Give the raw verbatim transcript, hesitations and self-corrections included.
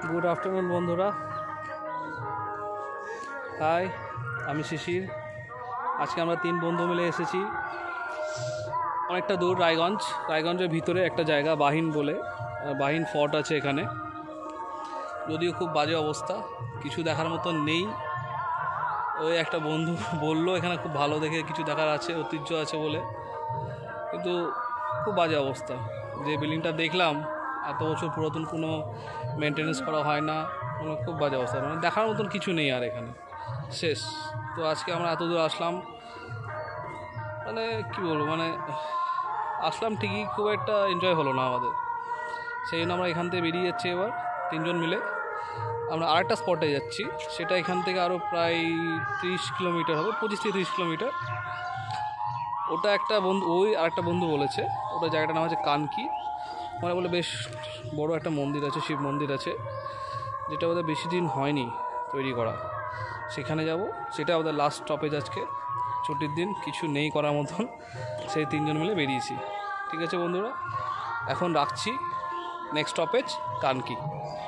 Good afternoon বন্ধুরা। High, আমি শিশির। আজকে আমরা তিন বন্ধু মিলে এসেছি অনেকটা দূর, রায়গঞ্জ। রায়গঞ্জের ভিতরে একটা জায়গা বাহিন বলে, বাহিন ফোর্ট আছে এখানে। যদিও খুব বাজে অবস্থা, কিছু দেখার মতন নেই। ওই একটা বন্ধু বললো এখানে খুব ভালো দেখে কিছু দেখার আছে, ঐতিহ্য আছে বলে, কিন্তু খুব বাজে অবস্থা। যে বিল্ডিংটা দেখলাম এত বছর পুরাতন, কোনো মেনটেনেন্স করা হয় না, কোনো খুব বাজে অবস্থা, মানে দেখার মতন কিছু নেই আর এখানে, শেষ। তো আজকে আমরা এত দূর আসলাম, মানে কী বলবো, মানে আসলাম ঠিকই, খুব একটা এনজয় হলো না আমাদের। সেই জন্য আমরা এখান থেকে বেরিয়ে যাচ্ছি এবার তিনজন মিলে। আমরা আরেকটা স্পটে যাচ্ছি, সেটা এখান থেকে আরও প্রায় তিরিশ কিলোমিটার হবে, পঁচিশ থেকে তিরিশ কিলোমিটার। ওটা একটা বন্ধু, ওই আরেকটা বন্ধু বলেছে ওটা জায়গাটার নাম হচ্ছে কানকি। মানে বলে বেশ বড় একটা মন্দির আছে, শিব মন্দির আছে, যেটা ওদের বেশি দিন হয়নি তৈরি করা। সেখানে যাব, সেটা ওদের লাস্ট স্টপেজ। আজকে ছুটির দিন, কিছু নেই করার মতন, সেই তিনজন মিলে বেরিয়েছি। ঠিক আছে বন্ধুরা, এখন রাখছি। নেক্সট স্টপেজ কানকি।